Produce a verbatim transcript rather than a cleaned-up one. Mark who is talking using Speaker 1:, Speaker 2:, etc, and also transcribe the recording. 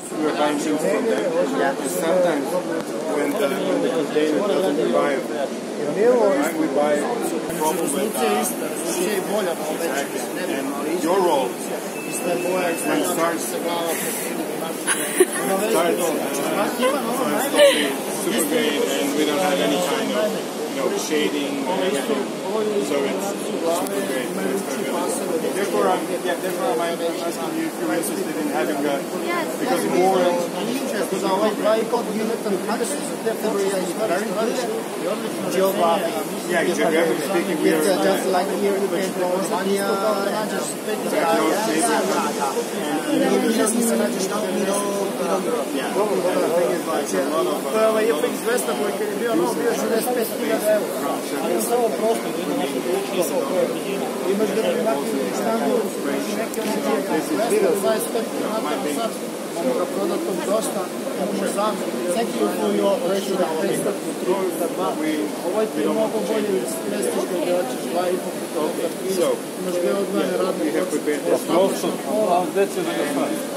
Speaker 1: we are buying things from them. And sometimes when the, when the container doesn't arrive, right, we buy problem with uh, exactly. And your role when it starts starts uh, super great, and we don't have any kind of you know shading or anything, so it's super great. Therefore, I'm yeah, therefore I'm asking you if you're interested in having a because more because I like why unit and geography. Yeah, geographically speaking, we are
Speaker 2: just like here you can go Romania, just
Speaker 1: yeah, the thing is like a lot of
Speaker 2: prva je fix dvesta koji je bio no bio šezdeset pet hiljada eura. Ali samo prosto imaš da imati standard neke dvesta dvadeset pet kilometara sad ono ga prodatom dosta možeš sam thank you for your operation ovo je ti mnogo bolje prestižno da ćeš dva i po puta imaš gdje odvojene radne
Speaker 1: we have prepared this